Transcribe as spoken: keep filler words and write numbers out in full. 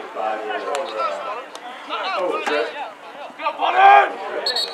five years old. Oh, is that? Go, Potter!